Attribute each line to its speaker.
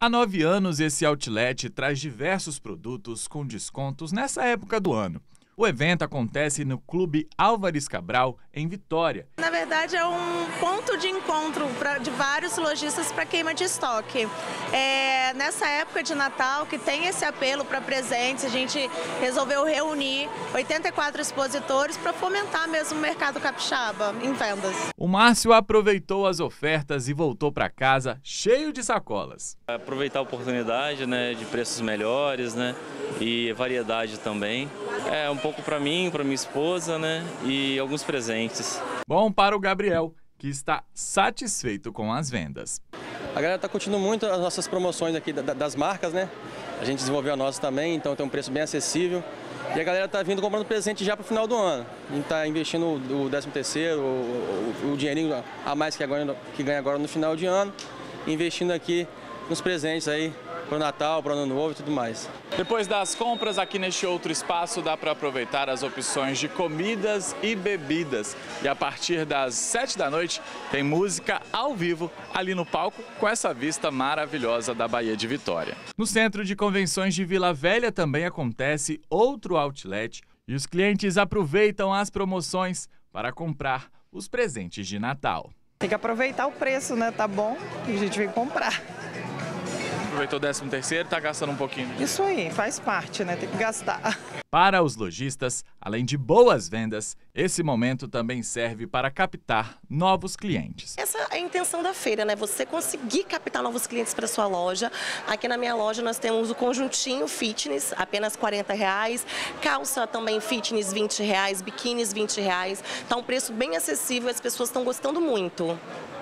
Speaker 1: Há 9 anos, esse outlet traz diversos produtos com descontos nessa época do ano. O evento acontece no Clube Álvares Cabral, em Vitória.
Speaker 2: Na verdade, é um ponto de encontro de vários lojistas para queima de estoque. Nessa época de Natal, que tem esse apelo para presentes, a gente resolveu reunir 84 expositores para fomentar mesmo o mercado capixaba em vendas.
Speaker 1: O Márcio aproveitou as ofertas e voltou para casa cheio de sacolas.
Speaker 3: Aproveitar a oportunidade, de preços melhores, e variedade também. Um pouco para mim, para minha esposa, e alguns presentes.
Speaker 1: Bom para o Gabriel, que está satisfeito com as vendas.
Speaker 4: A galera está curtindo muito as nossas promoções aqui das marcas, A gente desenvolveu a nossa também, então tem um preço bem acessível. E a galera está vindo comprando presente já para o final do ano. A gente está investindo o 13º, o dinheirinho a mais que ganha agora no final de ano, investindo aqui nos presentes aí para o Natal, para o Ano Novo e tudo mais.
Speaker 1: Depois das compras, aqui neste outro espaço dá para aproveitar as opções de comidas e bebidas. E a partir das 7 da noite tem música ao vivo ali no palco com essa vista maravilhosa da Baía de Vitória. No Centro de Convenções de Vila Velha também acontece outro outlet e os clientes aproveitam as promoções para comprar os presentes de Natal.
Speaker 5: Tem que aproveitar o preço, Tá bom e a gente vem comprar.
Speaker 1: Aproveitou o 13º, tá gastando um pouquinho.
Speaker 5: Isso aí, faz parte, Tem que gastar.
Speaker 1: Para os lojistas, além de boas vendas, esse momento também serve para captar novos clientes.
Speaker 6: Essa é a intenção da feira, Você conseguir captar novos clientes para sua loja. Aqui na minha loja nós temos o conjuntinho fitness, apenas R$40. Calça também fitness, R$20. Biquínis, R$20. Tá um preço bem acessível e as pessoas estão gostando muito.